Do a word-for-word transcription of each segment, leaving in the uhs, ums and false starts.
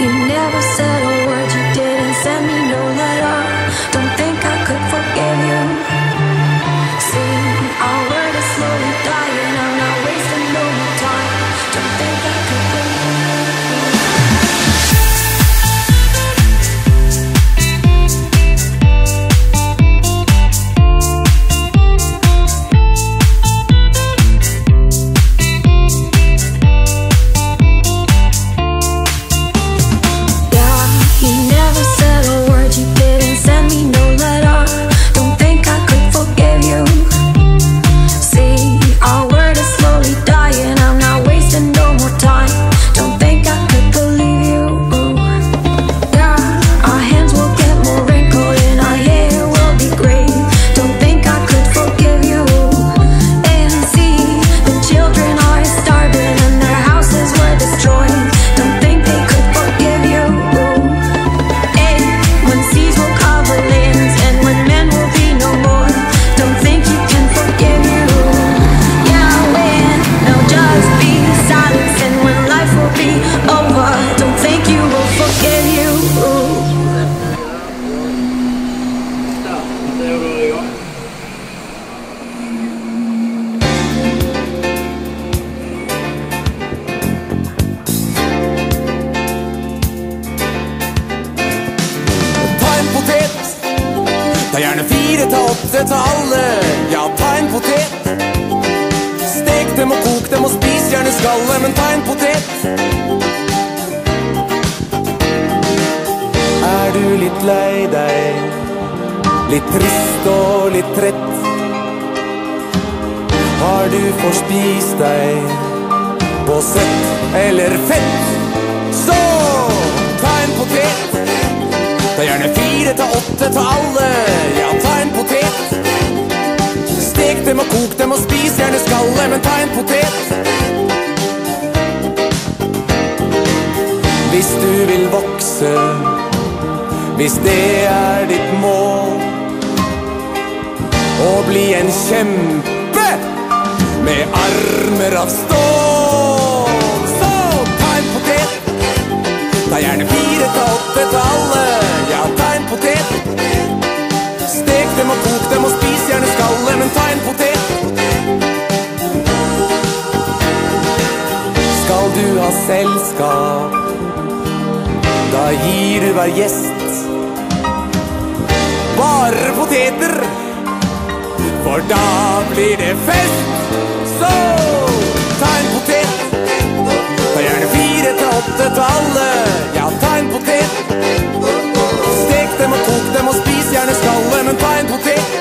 You never said a word, you didn't send me no letter. Don't think I could forgive you. See, our word is slowly dying, I'm not wasting no more time. Don't think I could Ta gjerne fire til åtte til alle. Ja, ta en potet. Stek dem og kok dem og spis gjerne skallet, men ta en potet. Er du litt lei deg, litt trist og litt trett? Har du forspist deg på søtt eller fett? Så ta en potet. Ta gjerne fire til åtte til alle. Ja, ta en potet. Stek dem og kok dem og spis gjerne skallet, men ta en potet. Hvis du vil vokse, hvis det er ditt mål, å bli en kjempe med armer av stål, så ta en potet. Ta gjerne fire til åtte til alle. Ja, ta en potet. Stek dem og kok dem og spis gjerne skallet, men ta en potet. Skal du ha selskap, da gir du hver gjest bare poteter, for da blir det fest. Så ta en potet. Ta gjerne fire til åtte til alle. Ja, ta en potet. Stek dem og kok dem og spis gjerne skallet, men ta en potet.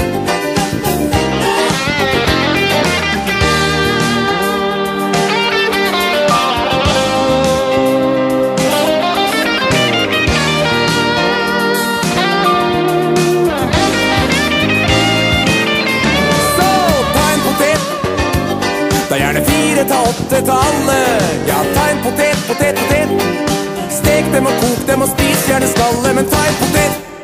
Så ta en potet. Ta gjerne fire til åtte til alle. Ja, ta en potet, potet, potet. Stek dem og kok dem og spis gjerne skallet, men ta en potet.